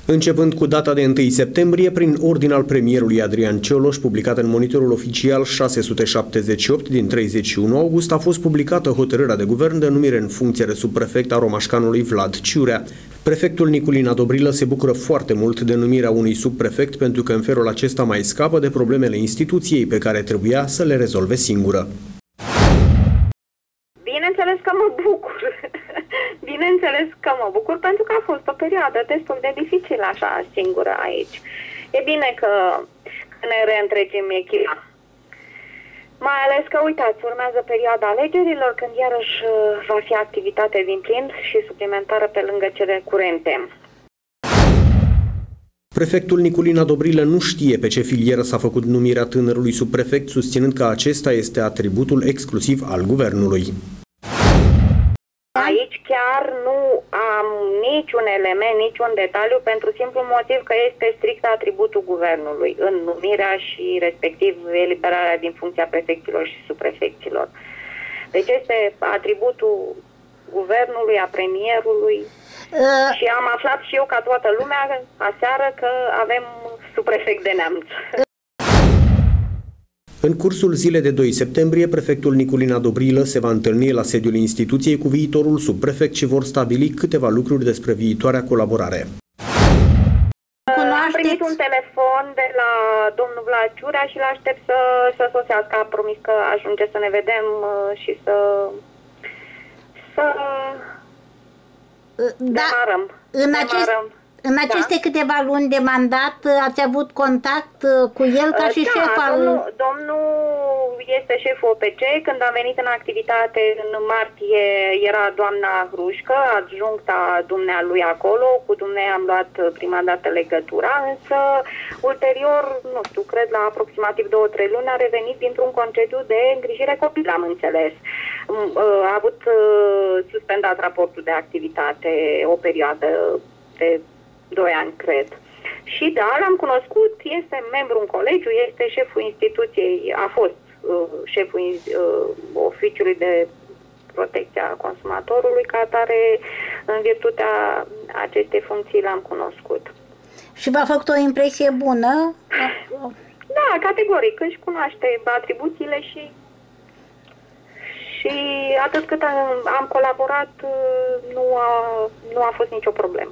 Începând cu data de 1 septembrie, prin ordin al premierului Adrian Cioloș, publicat în Monitorul Oficial 678 din 31 august, a fost publicată hotărârea de guvern de numire în funcție de subprefect a romașcanului Vlad Ciurea. Prefectul Niculina Dobrilă se bucură foarte mult de numirea unui subprefect pentru că în felul acesta mai scapă de problemele instituției pe care trebuia să le rezolve singură. Bineînțeles că mă bucur. Bineînțeles că mă bucur pentru că a fost o perioadă destul de dificilă așa singură aici. E bine că ne reîntregim echipa. Mai ales că, uitați, urmează perioada alegerilor când iarăși va fi activitate din plin și suplimentară pe lângă cele curente. Prefectul Niculina Dobrilă nu știe pe ce filieră s-a făcut numirea tânărului subprefect, susținând că acesta este atributul exclusiv al guvernului. Aici chiar nu am niciun element, niciun detaliu, pentru simplu motiv că este strict atributul guvernului în numirea și respectiv eliberarea din funcția prefecților și subprefecților. Deci este atributul guvernului, a premierului și am aflat și eu ca toată lumea aseară că avem subprefect de Neamț. În cursul zilei de 2 septembrie, prefectul Niculina Dobrilă se va întâlni la sediul instituției cu viitorul subprefect și vor stabili câteva lucruri despre viitoarea colaborare. Am primit un telefon de la domnul Vlad Ciurea și l-aștept să sosească. A promis că ajunge să ne vedem și să demarăm. În aceste câteva luni de mandat ați avut contact cu el ca și șef al... Domnul este șeful OPC. Când am venit în activitate în martie era doamna Hrușcă, adjuncta dumnealui acolo. Cu dumnei am luat prima dată legătura, însă ulterior, nu știu, cred la aproximativ 2-3 luni a revenit dintr-un concediu de îngrijire copil, am înțeles. A avut suspendat raportul de activitate o perioadă de 2 ani, cred. Și da, l-am cunoscut, este membru în colegiu, este șeful instituției, a fost șeful oficiului de protecție a consumatorului, ca atare, în virtutea acestei funcții l-am cunoscut. Și v-a făcut o impresie bună? Da, categoric, își cunoaște atribuțiile și atât cât am colaborat, nu a fost nicio problemă.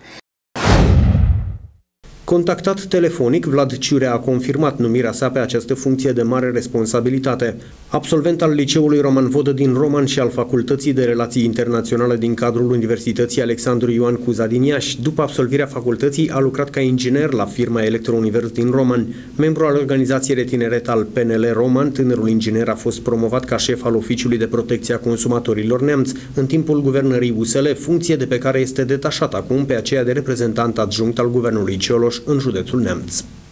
Contactat telefonic, Vlad Ciurea a confirmat numirea sa pe această funcție de mare responsabilitate. Absolvent al Liceului Roman Vodă din Roman și al Facultății de Relații Internaționale din cadrul Universității Alexandru Ioan Cuza din Iași, după absolvirea facultății a lucrat ca inginer la firma Electrounivers din Roman. Membru al organizației de tineret al PNL Roman, tânărul inginer a fost promovat ca șef al Oficiului de Protecție a Consumatorilor Neamț, în timpul guvernării USL, funcție de pe care este detașat acum pe aceea de reprezentant adjunct al guvernului Cioloș în județul Neamț.